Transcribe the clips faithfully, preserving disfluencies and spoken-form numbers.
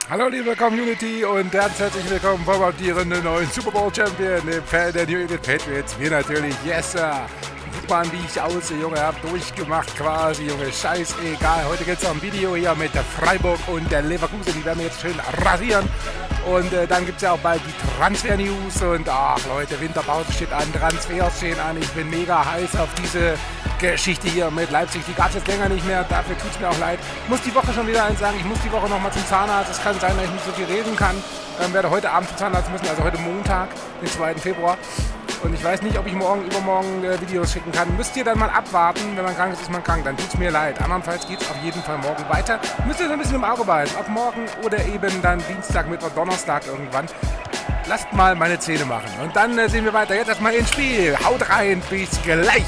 Hallo liebe Community und ganz herzlich willkommen vom amtierenden neuen Super Bowl Champion, dem Fan der New England Patriots. Wir natürlich, yes sir. Guck mal, wie ich aussehe, Junge, hab durchgemacht quasi, Junge, scheißegal. Heute gibt es auch ein Video hier mit der Freiburg und der Leverkusen, die werden wir jetzt schön rasieren. Und äh, dann gibt es ja auch bald die Transfer-News und ach Leute, Winterpause steht an, Transfers stehen an. Ich bin mega heiß auf diese Geschichte hier mit Leipzig. Die gab es jetzt länger nicht mehr, dafür tut es mir auch leid. Ich muss die Woche schon wieder eins sagen, ich muss die Woche nochmal zum Zahnarzt. Es kann sein, dass ich nicht so viel reden kann. Ähm, werde heute Abend zum Zahnarzt müssen, also heute Montag, den zweiten Februar. Und ich weiß nicht, ob ich morgen, übermorgen äh, Videos schicken kann. Müsst ihr dann mal abwarten. Wenn man krank ist, ist man krank. Dann tut es mir leid. Andernfalls geht es auf jeden Fall morgen weiter. Müsst ihr so ein bisschen im Auge behalten. Ob morgen oder eben dann Dienstag, Mittwoch, Donnerstag irgendwann. Lasst mal meine Zähne machen. Und dann äh, sehen wir weiter. Jetzt erstmal ins Spiel. Haut rein. Bis gleich.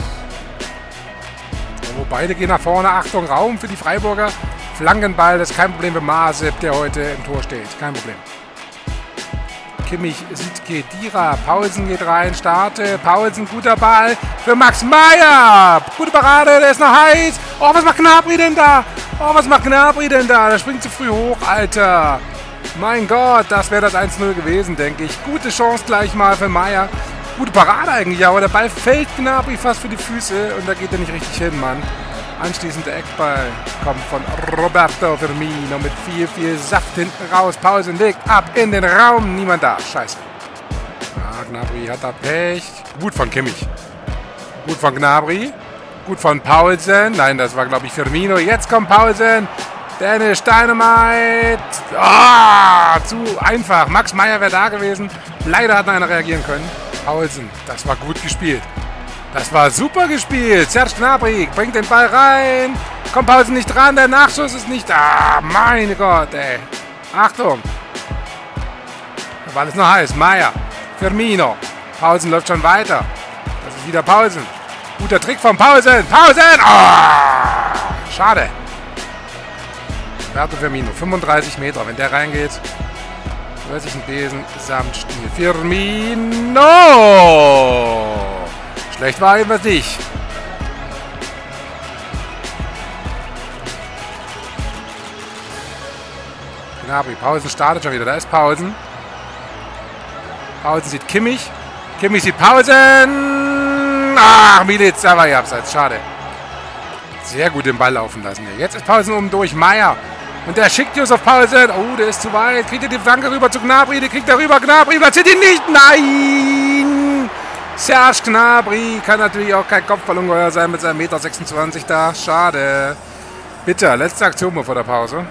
So, beide gehen nach vorne. Achtung, Raum für die Freiburger. Flankenball. Das ist kein Problem für Masip, der heute im Tor steht. Kein Problem. Kimmich sieht Kedira, Paulsen geht rein, starte, Paulsen, guter Ball für Max Meyer, gute Parade, der ist noch heiß, oh, was macht Gnabry denn da, oh, was macht Gnabry denn da, der springt zu früh hoch, Alter, mein Gott, das wäre das eins null gewesen, denke ich, gute Chance gleich mal für Meyer, gute Parade eigentlich, aber der Ball fällt Gnabry fast für die Füße und da geht er nicht richtig hin, Mann. Anschließend der Eckball kommt von Roberto Firmino mit viel, viel Saft hinten raus. Paulsen legt ab in den Raum. Niemand da. Scheiße. Ah, Gnabry hat da Pech. Gut von Kimmich. Gut von Gnabry. Gut von Paulsen. Nein, das war, glaube ich, Firmino. Jetzt kommt Paulsen. Dennis Dynamite. Ah, zu einfach. Max Meyer wäre da gewesen. Leider hat noch einer reagieren können. Paulsen, das war gut gespielt. Das war super gespielt. Serge Gnabry bringt den Ball rein. Kommt Paulsen nicht dran. Der Nachschuss ist nicht da. Ah, meine Gott, ey. Achtung. Der Ball ist noch heiß. Meyer. Firmino. Paulsen läuft schon weiter. Das ist wieder Paulsen. Guter Trick von Paulsen. Paulsen. Oh, schade. Roberto Firmino. fünfunddreißig Meter. Wenn der reingeht, weiß ich einen Besen samt Stiel. Firmino. Schlecht war eben was nicht. Gnabry, Paulsen startet schon wieder. Da ist Paulsen. Paulsen sieht Kimmich. Kimmich sieht Paulsen. Ach, Milic, aber ja, abseits. Schade. Sehr gut den Ball laufen lassen. Jetzt ist Paulsen oben durch. Meyer. Und der schickt Josef Paulsen. Oh, der ist zu weit. Kriegt er die Flanke rüber zu Gnabry. Die kriegt er rüber. Gnabry platziert ihn nicht. Nein! Serge Gnabry kann natürlich auch kein Kopfballungeheuer sein mit seinem Meter sechsundzwanzig da. Schade. Bitter. Letzte Aktion vor der Pause.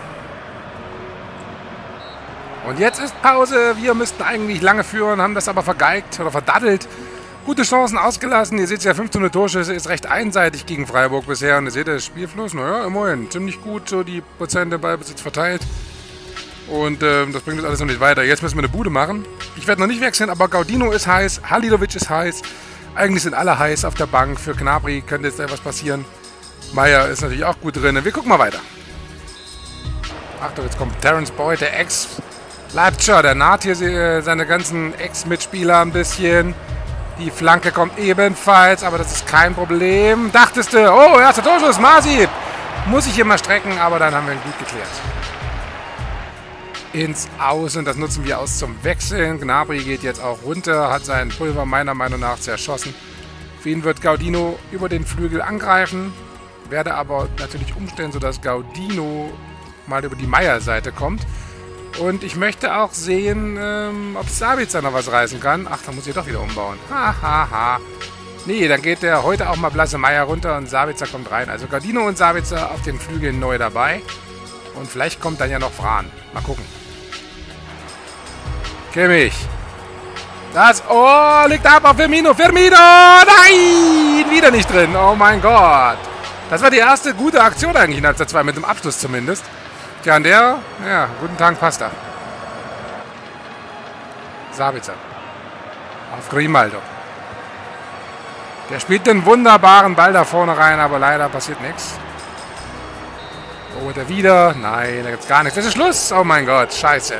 Und jetzt ist Pause. Wir müssten eigentlich lange führen, haben das aber vergeigt oder verdaddelt. Gute Chancen ausgelassen. Ihr seht ja, fünfzehn Torschüsse ist recht einseitig gegen Freiburg bisher. Und ihr seht, der Spielfluss, naja, immerhin. Ziemlich gut so die Prozente Ballbesitz verteilt. Und äh, das bringt uns alles noch nicht weiter. Jetzt müssen wir eine Bude machen. Ich werde noch nicht wechseln, aber Gaudino ist heiß. Halilovic ist heiß. Eigentlich sind alle heiß auf der Bank. Für Gnabry könnte jetzt etwas passieren. Meyer ist natürlich auch gut drin. Wir gucken mal weiter. Achtung, jetzt kommt Terence Boyd, der Ex-Leipziger. Der naht hier äh, seine ganzen Ex-Mitspieler ein bisschen. Die Flanke kommt ebenfalls, aber das ist kein Problem. Dachtest du, oh, erster Torschuss, Masip. Muss ich hier mal strecken, aber dann haben wir ihn gut geklärt. Ins Außen, das nutzen wir aus zum Wechseln. Gnabry geht jetzt auch runter, hat seinen Pulver meiner Meinung nach zerschossen. Für ihn wird Gaudino über den Flügel angreifen, werde aber natürlich umstellen, sodass Gaudino mal über die Meyer-Seite kommt. Und ich möchte auch sehen, ähm, ob Sabitzer noch was reißen kann. Ach, da muss ich doch wieder umbauen. Ha, ha, ha. Nee, dann geht der heute auch mal blasse Meyer runter und Sabitzer kommt rein. Also Gaudino und Sabitzer auf den Flügeln neu dabei. Und vielleicht kommt dann ja noch Fran. Mal gucken. Kimmich. Das, oh, liegt ab auf Firmino. Firmino, nein, wieder nicht drin. Oh mein Gott. Das war die erste gute Aktion eigentlich in Halbzeit zwei, mit dem Abschluss zumindest. Tja, und der, ja, guten Tag, Pasta. Sabitzer. Auf Grimaldo. Der spielt den wunderbaren Ball da vorne rein, aber leider passiert nichts. Oh, der wieder. Nein, da gibt's gar nichts. Das ist Schluss. Oh mein Gott, scheiße.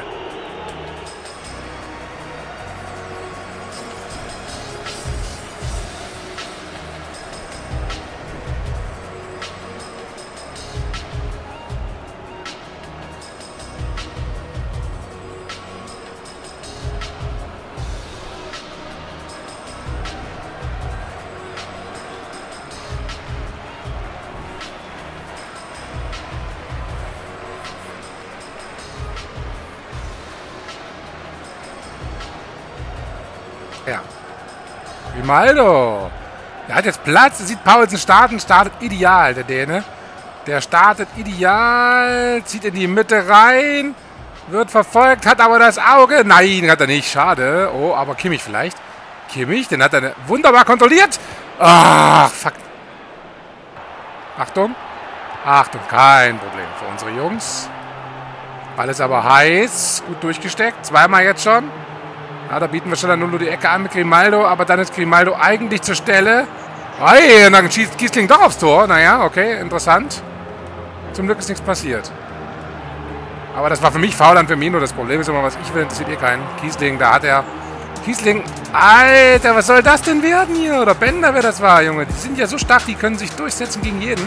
Grimaldo. Der hat jetzt Platz. Sieht Paulsen starten. Startet ideal, der Däne. Der startet ideal. Zieht in die Mitte rein. Wird verfolgt. Hat aber das Auge. Nein, hat er nicht. Schade. Oh, aber Kimmich vielleicht. Kimmich, den hat er wunderbar kontrolliert. Ach, fuck. Achtung. Achtung, kein Problem für unsere Jungs. Ball ist aber heiß. Gut durchgesteckt. Zweimal jetzt schon. Ja, da bieten wir schon nur die Ecke an mit Grimaldo. Aber dann ist Grimaldo eigentlich zur Stelle. Hey, und dann schießt Kiesling doch aufs Tor. Naja, okay, interessant. Zum Glück ist nichts passiert. Aber das war für mich faul an Firmino. Das Problem ist immer, was ich will, interessiert eh keinen. Kiesling, da hat er... Kiesling, Alter, was soll das denn werden hier? Oder Bender, wer das war, Junge. Die sind ja so stark, die können sich durchsetzen gegen jeden.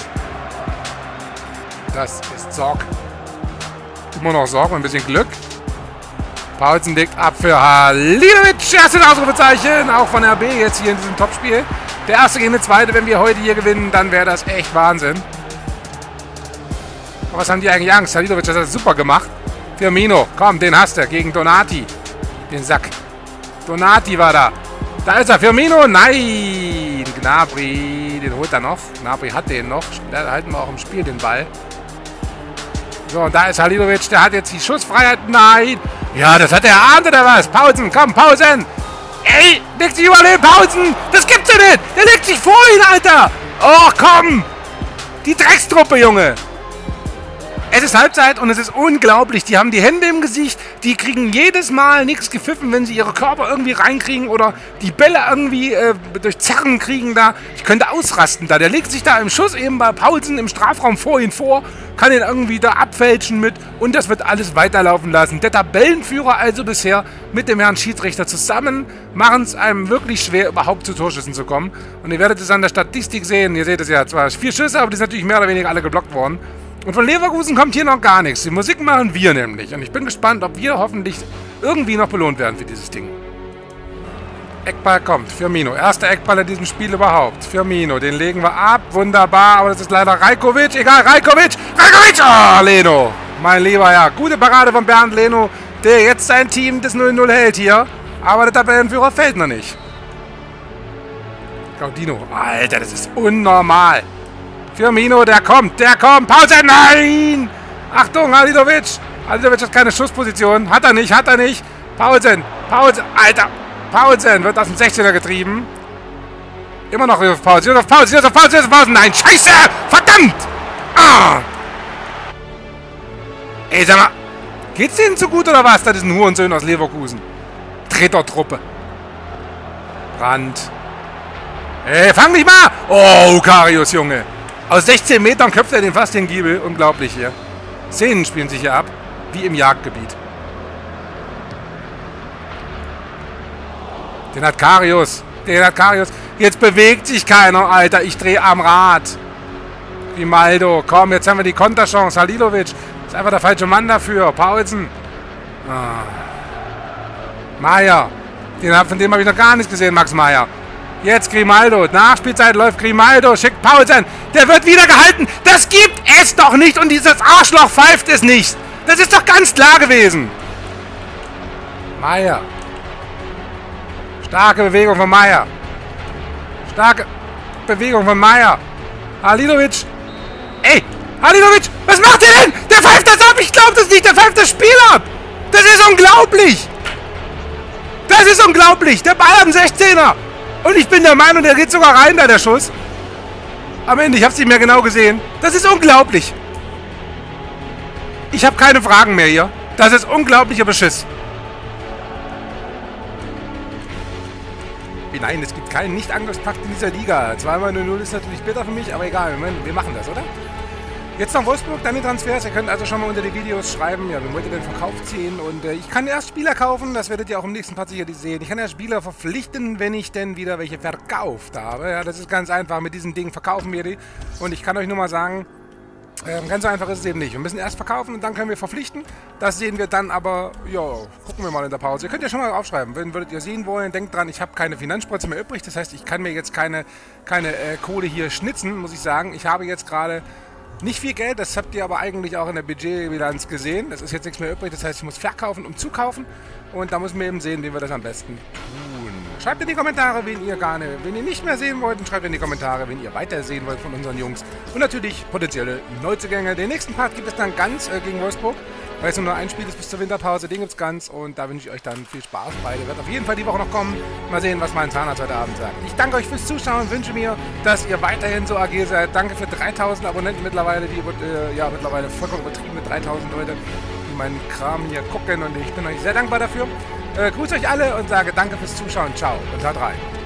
Das ist Sorg. Immer noch Sorg, ein bisschen Glück. Paulsen legt ab für Halilovic. Erstes Ausrufezeichen, auch von R B jetzt hier in diesem Topspiel. Der erste gegen den zweite, wenn wir heute hier gewinnen, dann wäre das echt Wahnsinn. Aber was haben die eigentlich Angst? Halilovic hat das super gemacht. Firmino, komm, den hast du gegen Donati. Den Sack. Donati war da. Da ist er. Firmino. Nein. Gnabry. Den holt er noch. Gnabry hat den noch. Da halten wir auch im Spiel den Ball. So, und da ist Halilovic. Der hat jetzt die Schussfreiheit. Nein. Ja, das hat er erahnt oder was? Pausen. Komm, Pausen. Ey, legt sich überall hin. Pausen. Das gibt's doch nicht. Der legt sich vor ihn, Alter. Oh, komm. Die Dreckstruppe, Junge. Es ist Halbzeit und es ist unglaublich. Die haben die Hände im Gesicht. Die kriegen jedes Mal nichts gepfiffen, wenn sie ihre Körper irgendwie reinkriegen oder die Bälle irgendwie äh, durch Zerren kriegen da. Ich könnte ausrasten da. Der legt sich da im Schuss eben bei Paulsen im Strafraum vor ihn vor, kann ihn irgendwie da abfälschen mit und das wird alles weiterlaufen lassen. Der Tabellenführer also bisher mit dem Herrn Schiedsrichter zusammen machen es einem wirklich schwer, überhaupt zu Torschüssen zu kommen. Und ihr werdet es an der Statistik sehen. Ihr seht es ja, zwar vier Schüsse, aber die sind natürlich mehr oder weniger alle geblockt worden. Und von Leverkusen kommt hier noch gar nichts. Die Musik machen wir nämlich. Und ich bin gespannt, ob wir hoffentlich irgendwie noch belohnt werden für dieses Ding. Eckball kommt. Firmino. Erster Eckball in diesem Spiel überhaupt. Firmino. Den legen wir ab. Wunderbar. Aber das ist leider Rajkovic. Egal. Rajkovic. Rajkovic. Oh, Leno. Mein Lieber, ja. Gute Parade von Bernd Leno, der jetzt sein Team das null null hält hier. Aber der Tabellenführer fällt noch nicht. Gaudino. Alter, das ist unnormal. Firmino, der kommt, der kommt. Pause, nein! Achtung, Halilovic. Halilovic hat keine Schussposition. Hat er nicht, hat er nicht. Paulsen, Paulsen, Alter. Paulsen wird aus dem sechzehner getrieben. Immer noch Josef Paulsen, Josef Paulsen, Josef Paulsen, Josef Paulsen. Nein, scheiße! Verdammt! Ah! Ey, sag mal, geht's denen so gut oder was? Da ist ein Hurensohn aus Leverkusen. Tretertruppe. Brandt. Ey, fang dich mal! Oh, Karius, Junge. Aus sechzehn Metern köpft er den fast den Giebel. Unglaublich hier. Szenen spielen sich hier ab. Wie im Jagdgebiet. Den hat Karius. Den hat Karius. Jetzt bewegt sich keiner, Alter. Ich drehe am Rad. Grimaldo. Komm, jetzt haben wir die Konterchance. Halilovic. Ist einfach der falsche Mann dafür. Paulsen. Ah. Meier. Den, von dem habe ich noch gar nichts gesehen, Max Meier. Jetzt Grimaldo. Nachspielzeit läuft Grimaldo. Schickt Paulsen. Der wird wieder gehalten. Das gibt es doch nicht. Und dieses Arschloch pfeift es nicht. Das ist doch ganz klar gewesen. Meier. Starke Bewegung von Meier. Starke Bewegung von Meier. Halilovic. Ey, Halilovic. Was macht der denn? Der pfeift das ab. Ich glaube das nicht. Der pfeift das Spiel ab. Das ist unglaublich. Das ist unglaublich. Der Ball am sechzehner. Und ich bin der Meinung, der geht sogar rein, da der Schuss. Am Ende, ich habe es nicht mehr genau gesehen. Das ist unglaublich. Ich habe keine Fragen mehr hier. Das ist unglaublicher Beschiss. Nein, es gibt keinen Nicht-Angriffspakt in dieser Liga. Zweimal null null ist natürlich bitter für mich, aber egal. Wir machen das, oder? Jetzt nach Wolfsburg, dann die Transfers. Ihr könnt also schon mal unter die Videos schreiben, ja, wen wollt ihr denn verkauft ziehen? Und äh, ich kann erst Spieler kaufen, das werdet ihr auch im nächsten Part sicherlich sehen. Ich kann erst Spieler verpflichten, wenn ich denn wieder welche verkauft habe. Ja, das ist ganz einfach. Mit diesen Dingen verkaufen wir die. Und ich kann euch nur mal sagen, äh, ganz so einfach ist es eben nicht. Wir müssen erst verkaufen und dann können wir verpflichten. Das sehen wir dann aber, ja, gucken wir mal in der Pause. Ihr könnt ja schon mal aufschreiben, wenn würdet ihr sehen wollen. Denkt dran, ich habe keine Finanzspritze mehr übrig. Das heißt, ich kann mir jetzt keine, keine äh, Kohle hier schnitzen, muss ich sagen. Ich habe jetzt gerade nicht viel Geld, das habt ihr aber eigentlich auch in der Budgetbilanz gesehen. Das ist jetzt nichts mehr übrig, das heißt, ich muss verkaufen, um zu kaufen. Und da müssen wir eben sehen, wie wir das am besten tun. Schreibt in die Kommentare, wen ihr gerne, wen ihr nicht mehr sehen wollt. Und schreibt in die Kommentare, wen ihr weiter sehen wollt von unseren Jungs. Und natürlich potenzielle Neuzugänge. Den nächsten Part gibt es dann ganz äh, gegen Wolfsburg. Weil es nur noch ein Spiel ist bis zur Winterpause. Den gibt es ganz. Und da wünsche ich euch dann viel Spaß bei. Der wird auf jeden Fall die Woche noch kommen. Mal sehen, was mein Zahnarzt heute Abend sagt. Ich danke euch fürs Zuschauen. Wünsche mir, dass ihr weiterhin so agil seid. Danke für dreitausend Abonnenten mittlerweile. Die äh, ja mittlerweile vollkommen übertriebene dreitausend Leute, die meinen Kram hier gucken. Und ich bin euch sehr dankbar dafür. Äh, grüße euch alle und sage danke fürs Zuschauen. Ciao und haut rein.